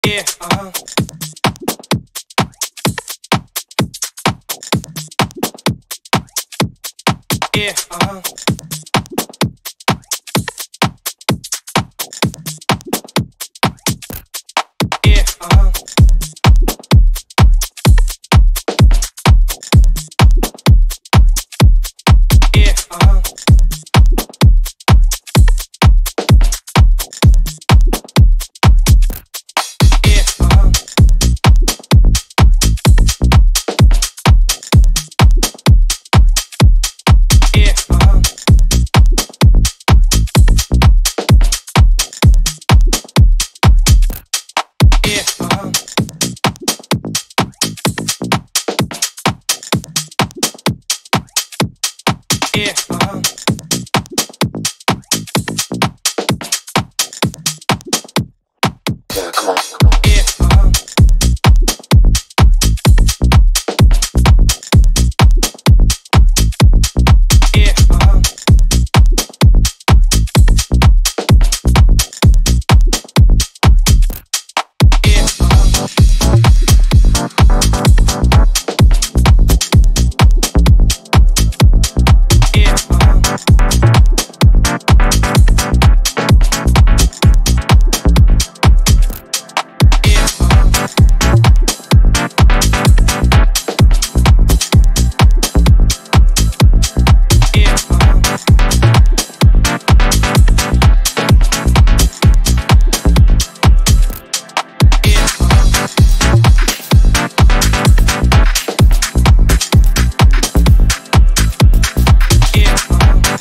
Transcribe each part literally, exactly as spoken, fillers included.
Yeah, uh-huh. Yeah, uh-huh. Yeah, uh-huh. Yeah, uh-huh. Yeah, uh-huh. Yeah, uh-huh. Yeah, uh-huh. Yeah, uh-huh. Yeah, come on. Yeah, uh-huh. Yeah, uh-huh. Yeah, uh-huh. Yeah, uh-huh. Yeah, uh-huh. Yeah, uh-huh. Yeah, uh-huh. Yeah, uh-huh.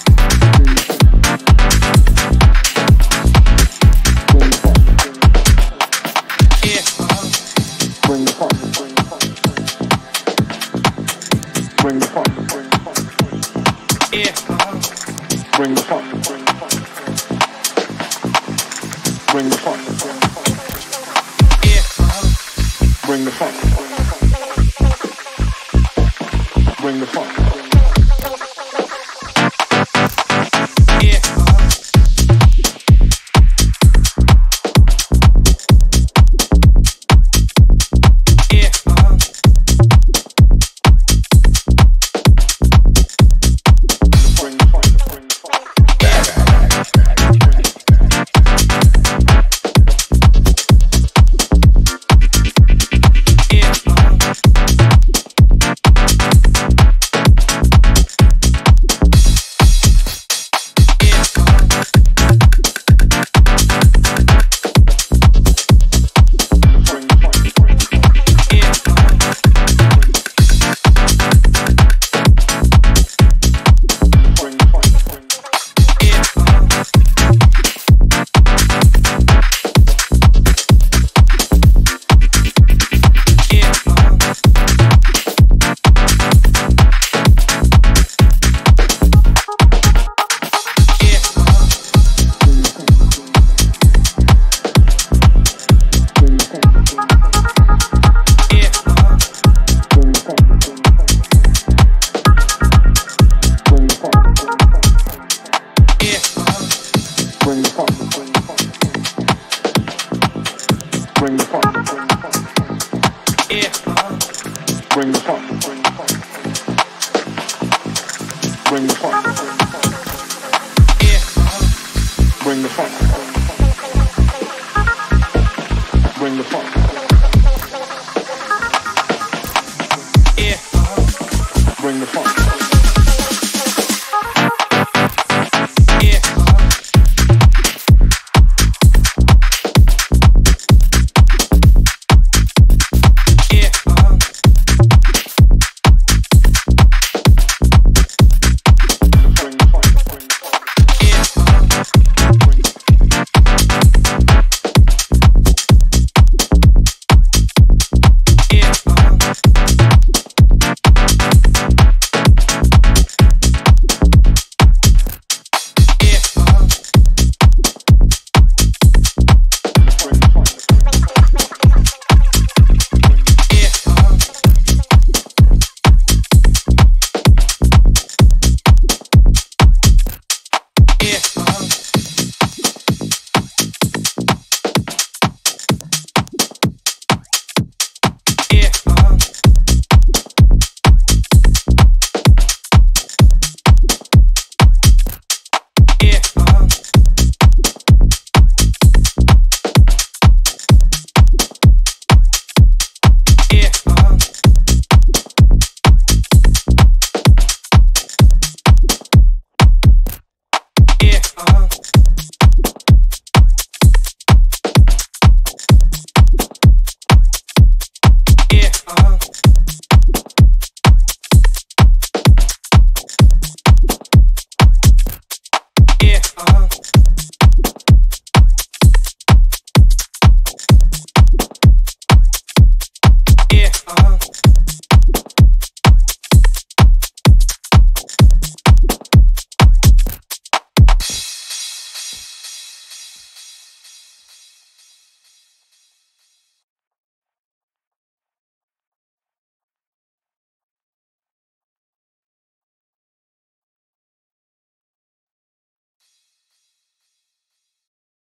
Yeah, uh-huh. Bring the funk, bring the funk, bring the funk, bring the funk, Yeah, uh-huh. bring the funk, bring the funk, bring the funk, Yeah, uh-huh. bring the funk, bring the funk, Yeah, uh-huh. Yeah, uh-huh. bring the funk, bring the funk. Yeah, uh-huh. Yeah, uh-huh. Bring the funk, bring the funk, Yeah, uh-huh. bring the funk, bring the funk. Yeah, uh-huh. Yeah, uh-huh. Yeah, uh-huh. Yeah, uh-huh. Yeah, uh-huh. Bring the funk, bring the funk, bring the funk, bring the funk, Yeah, uh-huh. bring the funk, bring the funk, bring the funk.